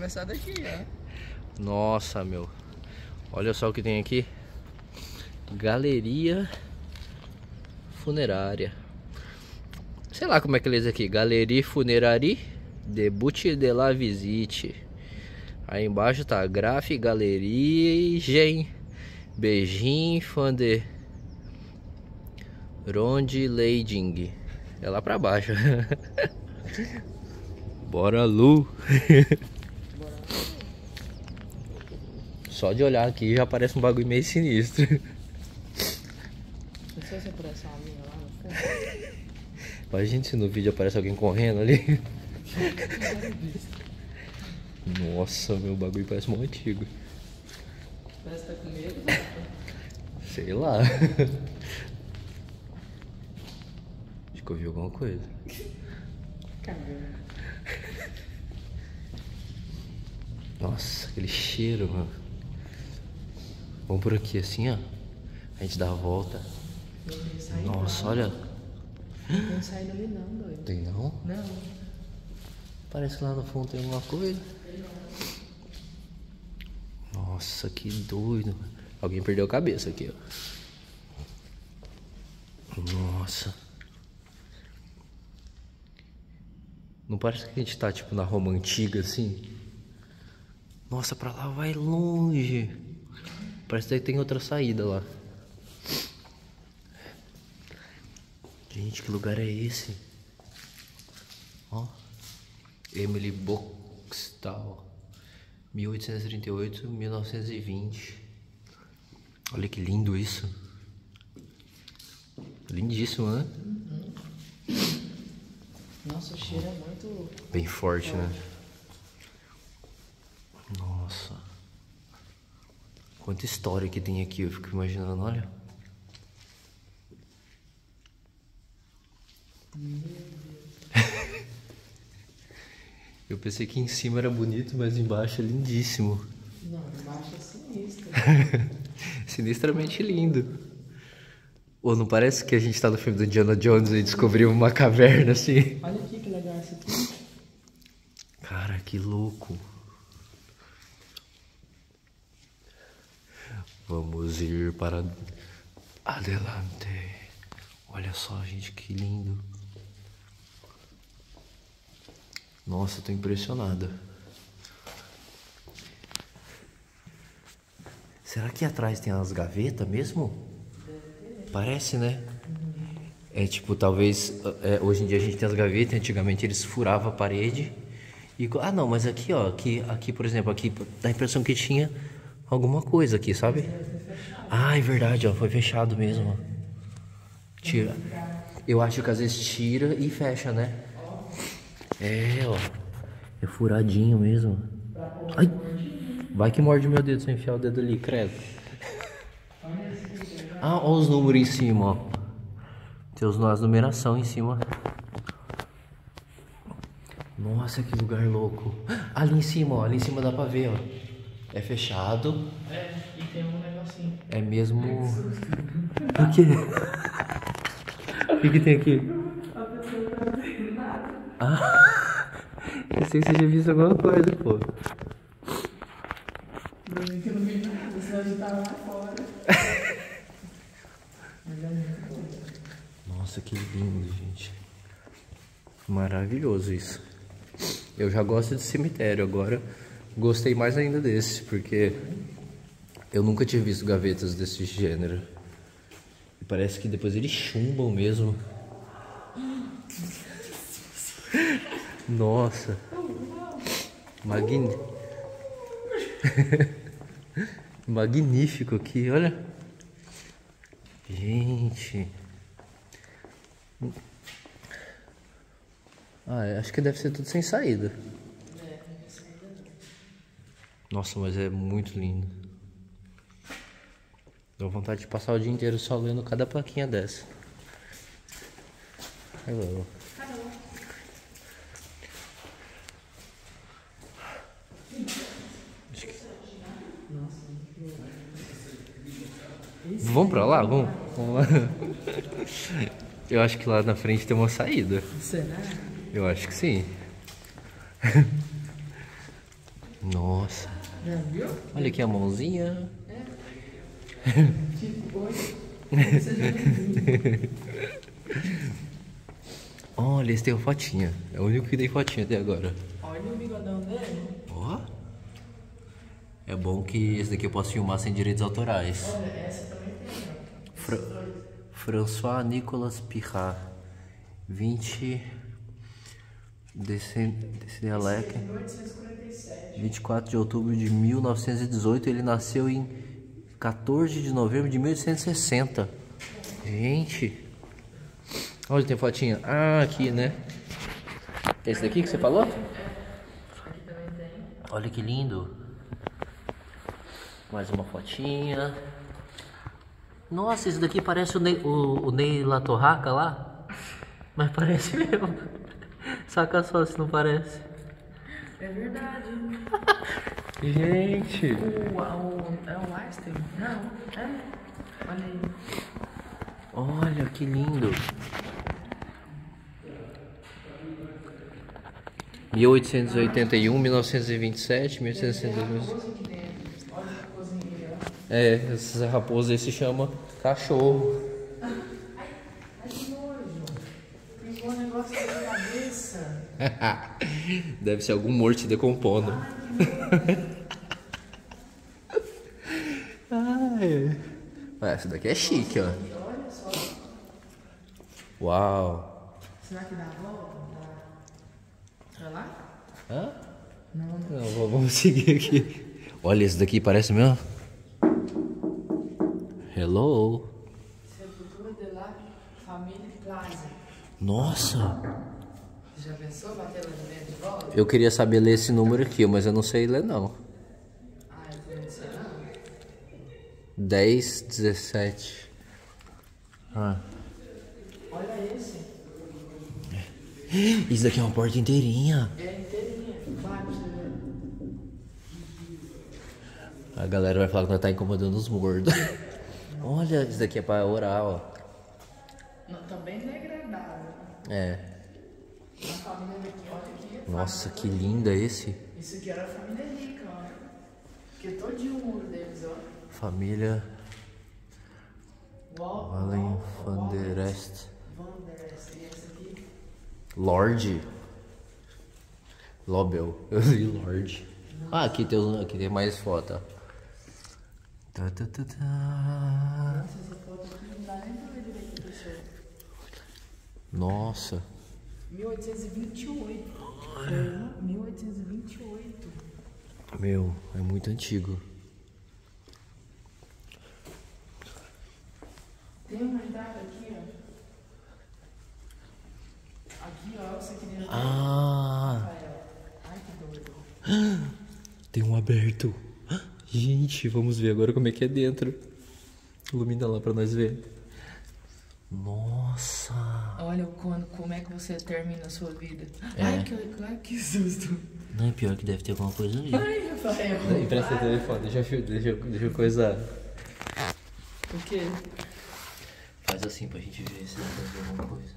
começar daqui, ó. Nossa, meu. Olha só o que tem aqui. Galeria funerária. Sei lá como é que eles aqui. Galerie Funéraire Debut de la Visite. Aí embaixo tá Graf Galerie Gen Beijing Fan de Ronde Leiding. É lá pra baixo. Bora, Lu. Só de olhar aqui já parece um bagulho meio sinistro. Não sei se aparece uma minha lá no fundo. Imagina se no vídeo aparece alguém correndo ali. Nossa, meu bagulho parece muito antigo. Parece que tá com medo. Sei lá. Acho que eu vi alguma coisa. Caramba. Nossa, aquele cheiro, mano. Vamos por aqui assim, ó. A gente dá a volta. Nossa, olha. Não tem saída ali não, doido. Tem não? Não. Parece que lá no fundo tem alguma coisa. Nossa, que doido. Alguém perdeu a cabeça aqui, ó. Nossa. Não parece que a gente tá tipo na Roma antiga assim? Nossa, pra lá vai longe. Parece que tem outra saída lá. Gente, que lugar é esse? Ó. Emily Boxtal. 1838-1920. Olha que lindo isso. Lindíssimo, né? Nossa, o cheiro é muito... Bem forte, né? Nossa. Quanta história que tem aqui, eu fico imaginando, olha. Eu pensei que em cima era bonito, mas embaixo é lindíssimo. Não, embaixo é sinistro. Sinistramente lindo. Ou não parece que a gente tá no filme do Indiana Jones e descobriu uma caverna assim? Olha aqui que legal isso aqui. Cara, que louco. Vamos ir para adelante. Olha só, gente, que lindo. Nossa, tô impressionado. Será que atrás tem umas gavetas mesmo? Parece, né? É tipo, talvez hoje em dia a gente tem as gavetas, antigamente eles furavam a parede e... Ah não, mas aqui ó, aqui por exemplo, aqui dá a impressão que tinha alguma coisa aqui, sabe? Ah, é verdade, ó, foi fechado mesmo. Tira. Eu acho que às vezes tira e fecha, né? É, ó. É furadinho mesmo. Ai! Vai que morde meu dedo se eu enfiar o dedo ali, credo. Ah, olha os números em cima, ó. Tem as numeração em cima. Nossa, que lugar louco. Ali em cima, ó. Ali em cima dá pra ver, ó. É fechado. É, e tem um negocinho. É mesmo... O quê? O que tem aqui? Ah, eu sei que você já viu alguma coisa, pô. Pra mim que eu não vi nada, senão a gente tava lá fora. Mas é muito bom. Nossa, que lindo, gente. Maravilhoso isso. Eu já gosto de cemitério, agora gostei mais ainda desse, porque eu nunca tinha visto gavetas desse gênero. E parece que depois eles chumbam mesmo. Nossa. Magnífico aqui, olha. Gente. Ah, acho que deve ser tudo sem saída. Nossa, mas é muito lindo. Dá vontade de passar o dia inteiro só lendo cada plaquinha dessa. Hello. Vamos pra lá? Vamos lá. Eu acho que lá na frente tem uma saída. Será? Eu acho que sim. Nossa. Já viu? Olha aqui a mãozinha. Tipo, oi. Você já viu? Olha, esse tem uma fotinha. É o único que tem fotinha até agora. Olha o bigodão dele. Ó. É bom que esse daqui eu posso filmar sem direitos autorais. Olha, essa também tem, ó. François Nicolas Pirrat. 20 Decenalec. 1847. 24 de outubro de 1918. Ele nasceu em 14 de novembro de 1860. Gente. Onde tem fotinha? Ah, aqui, né? Esse daqui que você falou? Aqui também tem. Olha que lindo. Mais uma fotinha. Nossa, esse daqui parece o Ney Latorraca lá. Mas parece mesmo. Saca só se não parece. É verdade. Gente. É o Einstein? Não, é. Olha aí. Olha que lindo. 1881, 1927, 1862. Olha que cozinha. É, essa raposa aí se chama cachorro. Ai, que nojo. Pegou um negócio na minha cabeça. Deve ser algum morto se decompondo. Ai. Essa daqui é chique, ó. Olha só. Uau. Será que dá a volta? Pra lá? Hã? Não. Não, vamos seguir aqui. Olha, esse daqui parece mesmo. Hello. Sepultura de la Família Plaza. Nossa. Já pensou bater lá de dentro de volta? Eu queria saber ler esse número aqui, mas eu não sei ler não. Ah, eu também não sei não. 10, 17. Ah. Olha esse. Isso daqui é uma porta inteirinha. É inteirinha. Vai, você vê. A galera vai falar que nós tá incomodando os gordos. Olha, isso daqui é pra orar, ó. Não, também não é agradável. É. A família daqui, olha aqui. Nossa, que linda esse. Isso aqui era a família rica, ó. Porque todinho o muro deles, ó. Família Valen van der Est. Vanderest. E esse aqui? Lorde. Lobel. Eu li Lorde. Ah, aqui tem mais foto, ó. Tá, tá, tá, tá. Nossa, essa foto aqui não dá nem pra ver direito a pessoa. Nossa. 1828. 1828. Meu, é muito antigo. Tem uma entrada aqui, ó. Aqui, ó, você queria ver. Ah, Rafael. Ai, que doido. tem um aberto. Gente, vamos ver agora como é que é dentro. Ilumina lá pra nós ver. Nossa. Olha como é que você termina a sua vida. É. Ai, que susto. Não é pior que deve ter alguma coisa ali. Ai, Rafael. Empresta o telefone, deixa eu coisar. O quê? Faz assim pra gente ver se dá pra ver alguma coisa.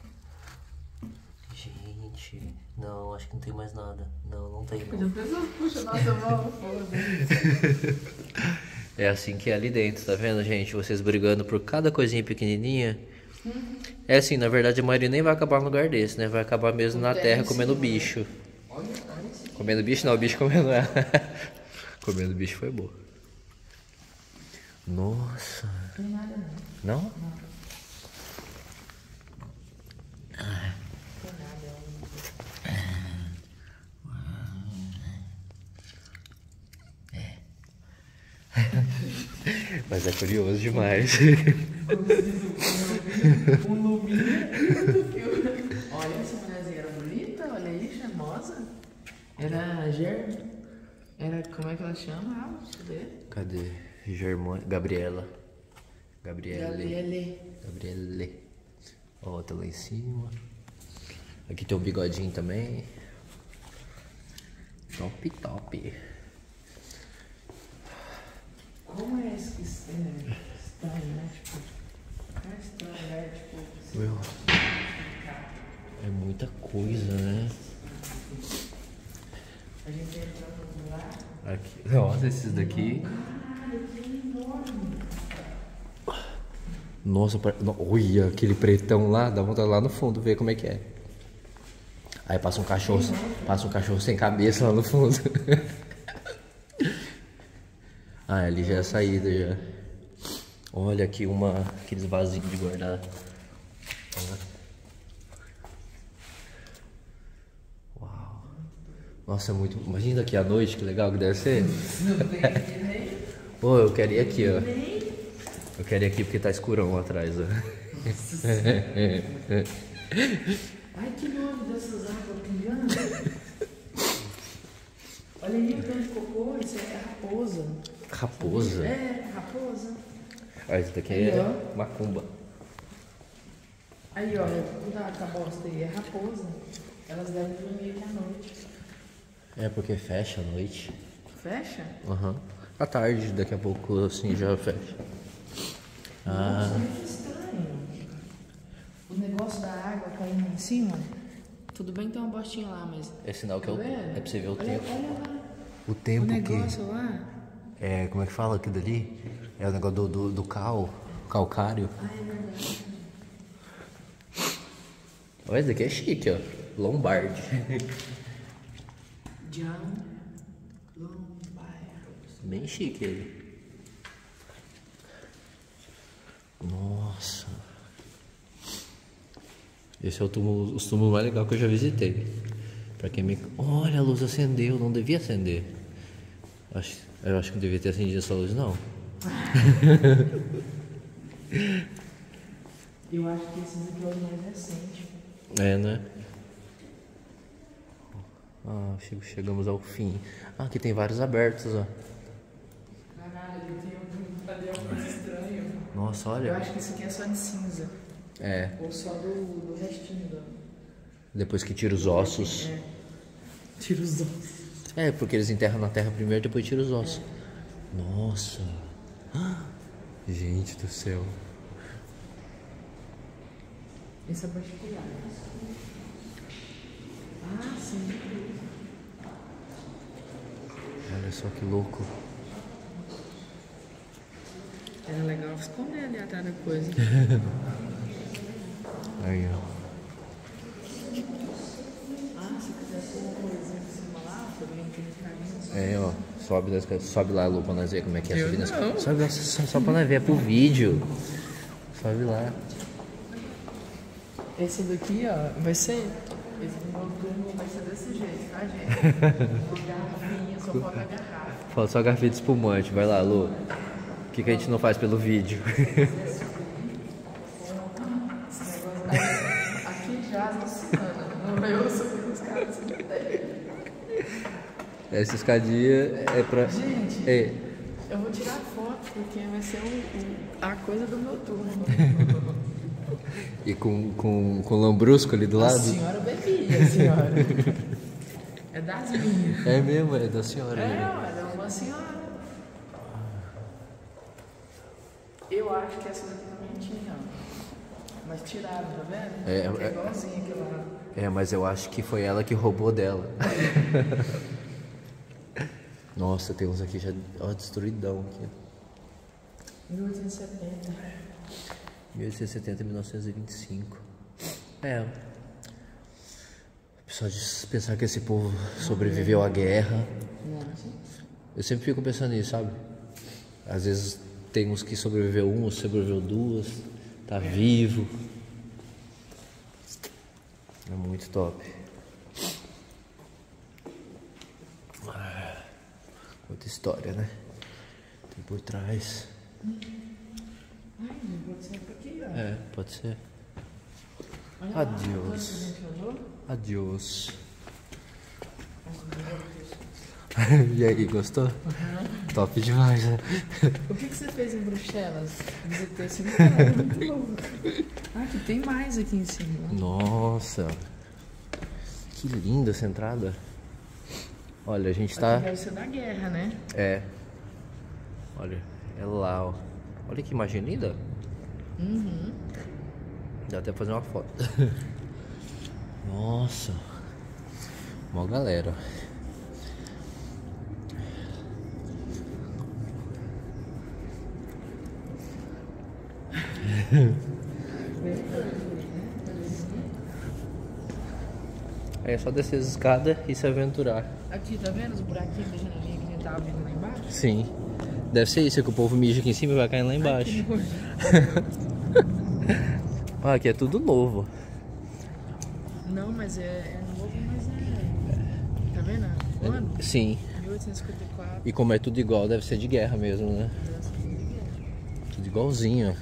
Gente, não, acho que não tem mais nada. Não tem não. As pessoas puxam nossa mão, foda-se. É assim que é ali dentro, tá vendo, gente? Vocês brigando por cada coisinha pequenininha. É assim, na verdade a maioria nem vai acabar no lugar desse, né? Vai acabar mesmo na terra comendo bicho. Olha esse aqui. Comendo bicho não, o bicho comendo ela. Comendo bicho foi boa. Nossa. Não tem nada não. Não? Não tem nada. Mas é curioso demais. Um luminha. Olha, essa mulherzinha era bonita, olha aí, charmosa. Era, como é que ela chama? Ah, deixa eu ver. Cadê? Germânia. Gabriela. Gabriele. Ó, outra lá em cima. Aqui tem um bigodinho também. Top. Como é esse que estranho, né? Tipo, é estranho, né? Tipo, Meu, é muita coisa, né? A gente entra no lá. Aqui. Nossa, esses daqui. Caralho, que enorme. Nossa, olha aquele pretão lá, dá vontade lá no fundo ver como é que é. Aí passa um cachorro sem cabeça lá no fundo. Ah, ali já é a saída já. Olha aqui aqueles vasinhos de guardar. Uau. Nossa, muito. Imagina aqui à noite, que legal que deve ser. Pô, eu quero ir aqui, ó. Eu quero ir aqui porque tá escurão lá atrás, ó. Ai, que nome dessas águas pingando. Olha ali o tanto de cocô, isso é raposa. Raposa? É, raposa. Ah, isso daqui Aí, é ó. macumba. Aí, olha, cuidado com a bosta aí, é raposa. Elas devem dormir aqui à noite. É porque fecha à noite. Fecha? Aham. À tarde, daqui a pouco assim já fecha. Nossa, muito estranho. O negócio da água caindo em cima. Tudo bem que tem uma bostinha lá, mas. É sinal que Tá é, vendo? é pra você ver o Olha, tempo. olha lá. O O tempo negócio lá. que. É, como é que fala aquilo dali? É o negócio do calcário. Ah, é verdade. Olha, esse daqui é chique, ó. Lombard. John Lombard. Bem chique ele. Nossa. Esse é os túmulos mais legais que eu já visitei. Pra quem me. Olha, a luz acendeu, não devia acender. Eu acho que não devia ter acendido essa luz, não. Eu acho que esses aqui são os mais recentes. É, né? Ah, chegamos ao fim. Ah, aqui tem vários abertos, ó. Caralho, ali é muito estranho. Nossa, Eu olha. acho que isso aqui é só de cinza. É, Ou só do restinho do. depois que tira os ossos. É. Tira os ossos. É, porque eles enterram na terra primeiro, depois tira os ossos. Nossa. Ah, gente do céu. Esse é particular. Ah, sim. Olha só que louco. Era legal esconder ali atrás da coisa. Aí, ó. Ah, se quiser pôr uma coisinha em cima lá, também aquele caminho. É, ó. Sobe lá, Lu, pra nós ver como é que é Eu subir nas... não. Sobe lá, só pra nós ver, é pro vídeo. Sobe lá. Esse daqui, ó, vai ser. Esse meu túmulo vai ser desse jeito, tá, gente? Uma garrafinha, só falta a garrafa. Falta só a garrafa de espumante. Vai lá, Lu. O que a gente não faz pelo vídeo? Esse negócio aqui já alucinando. No meu, subindo os caras assim, daí. Essa escadinha é pra... Gente, É. eu vou tirar foto porque vai ser a coisa do meu túmulo. E com lambrusco ali do A lado? senhora bebia, a senhora. É das minhas. É mesmo, é da senhora. É, né? olha, é uma senhora. Eu acho que essa daqui também tinha, ó. Mas tiraram, tá vendo? É, É igualzinho aquela lá. É, mas eu acho que foi ela que roubou dela. Nossa, tem uns aqui já... Ó, destruidão aqui. 1870. 1870 e 1925. É. Só de pensar que esse povo sobreviveu à guerra. Eu sempre fico pensando nisso, sabe? Às vezes tem uns que sobreviveu um, sobreviveu duas, tá vivo. É muito top. Muita história, né? Tem por trás. Ai, pode ser por aqui, ó. É, pode ser. Olha lá, Adiós. quanto que a gente usou? Adiós. E aí, gostou? Top demais, né? O que você fez em Bruxelas? Visitei esse lugar, muito louco. Ah, que tem mais aqui em cima. Nossa. Que linda essa entrada. Olha, a gente tá... Aqui deve ser da guerra, né? É. Olha, é lá, ó. Olha que imagem linda. Uhum. Dá até pra fazer uma foto. Nossa. Mó galera. É só descer as escadas e se aventurar. Aqui, tá vendo os buraquinhos da janelinha que a gente tava vendo lá embaixo? Sim. Deve ser isso, que o povo mija aqui em cima e vai caindo lá embaixo. Ah, aqui é tudo novo. Não, mas é novo, mas é... Tá vendo? Quando? Sim. 1854. E como é tudo igual, deve ser de guerra mesmo, né? Tudo igualzinho.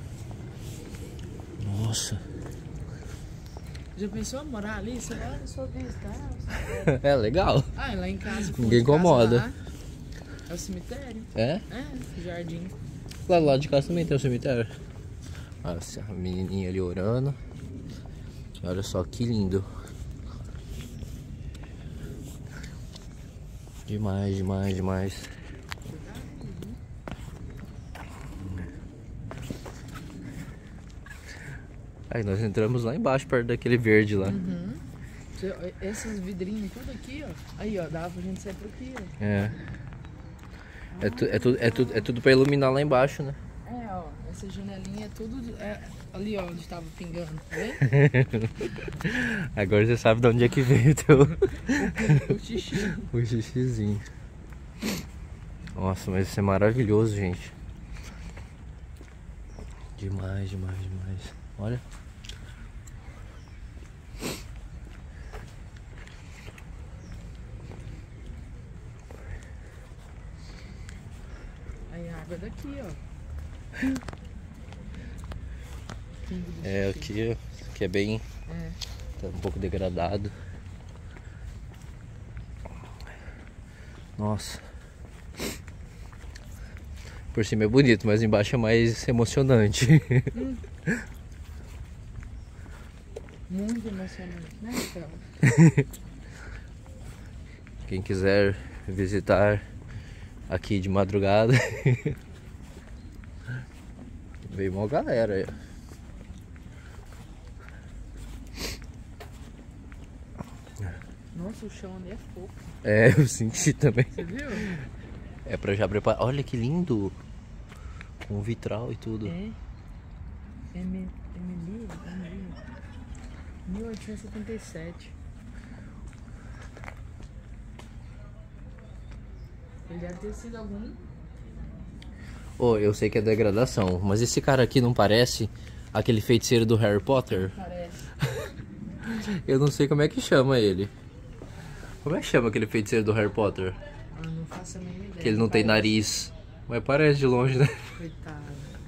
Nossa. Já pensou em morar ali? Você olha na sua vista, É legal. Ah, lá em casa. Ninguém incomoda. Lá, é o cemitério. É? É, jardim. Lá do lado de casa também tem um cemitério. Olha a menininha ali orando. Olha só que lindo. Demais, demais, demais. Aí nós entramos lá embaixo, perto daquele verde lá. Uhum. Esses vidrinhos, tudo aqui, ó. Aí, ó, dava pra gente sair por aqui, ó. É. É tudo pra iluminar lá embaixo, né? É, ó, essa janelinha é tudo ali, ó, onde tava pingando, tá vendo? Agora você sabe de onde é que veio o teu... O xixi. O xixizinho. Nossa, mas isso é maravilhoso, gente. Demais, demais, demais. Olha. Aí a água daqui, ó. É, aqui é bem... Tá um pouco degradado. Nossa. Por cima é bonito, mas embaixo é mais emocionante. Muito emocionante, né, então? Quem quiser visitar aqui de madrugada, veio uma galera aí. Nossa, o chão ali é fofo. É, eu senti também. Você viu? É pra já preparar. Olha que lindo! Com vitral e tudo. É. Emily. 1877. Ele deve ter sido algum. Oh, eu sei que é degradação, mas esse cara aqui não parece aquele feiticeiro do Harry Potter? Parece. Eu não sei como é que chama ele. Como é que chama aquele feiticeiro do Harry Potter? Ah, não faço a mínima ideia. Que ele não tem nariz. Mas parece de longe, né? Coitado.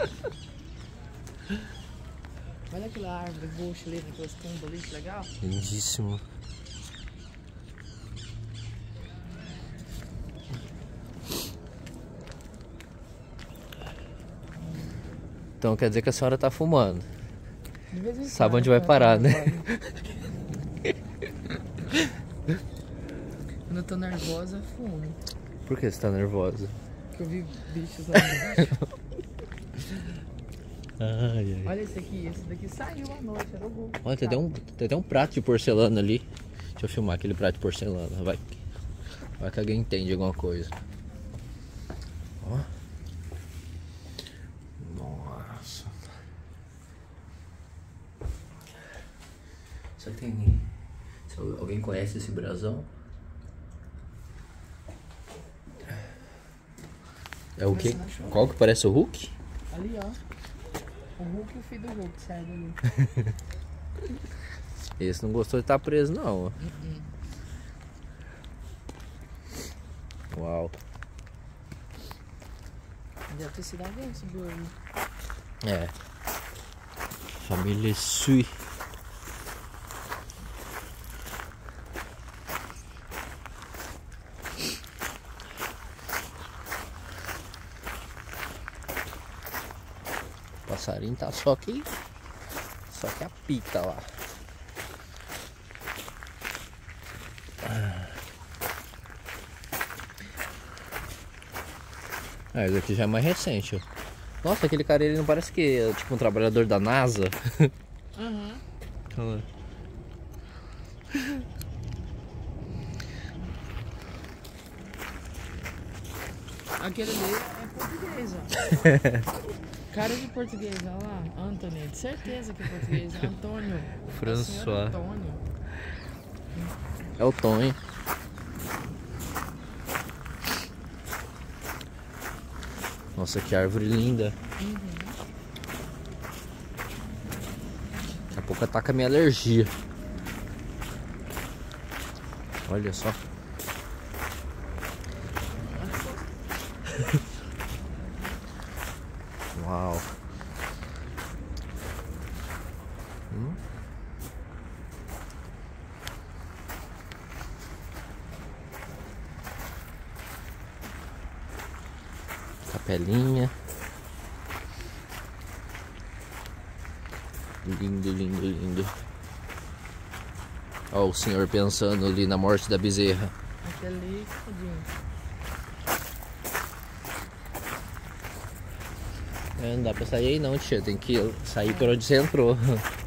Olha aquela árvore roxa ali, naquelas tumbas ali, que legal. Lindíssimo. Então quer dizer que a senhora tá fumando. De vez em Sabe quando, onde vai parar, né? Quando eu tô nervosa, eu fumo. Por que você tá nervosa? Porque eu vi bichos lá embaixo. Ai, ai. Olha esse daqui saiu à noite, era o Hulk. Olha, tem até um prato de porcelana ali. Deixa eu filmar aquele prato de porcelana. Vai que alguém entende alguma coisa. Ó. Nossa. Será que tem... Alguém conhece esse brasão? É o quê? Qual que parece o Hulk? Ali, ó. O Hulk e o filho do Hulk saem dali. Esse não gostou de estar preso, não. Uau. Deve ter sido alguém que subiu ali. É. Família Sui. O passarinho tá só que apita lá. Ah, esse aqui já é mais recente, ó. Nossa, aquele cara, ele não parece que é tipo um trabalhador da NASA? Aham. Olha lá. Aquele ali é português, ó. Cara de português, olha lá. Anthony, de certeza que é português. Antônio. François. Antônio. É o Tom, hein? Nossa, que árvore linda. Daqui a pouco ataca a minha alergia. Olha só. Uau. Capelinha. Lindo, lindo, lindo. Ó, o senhor pensando ali na morte da bezerra. Aquele ali, tadinho. Não dá pra sair aí não, tia. Tem que sair por onde você entrou.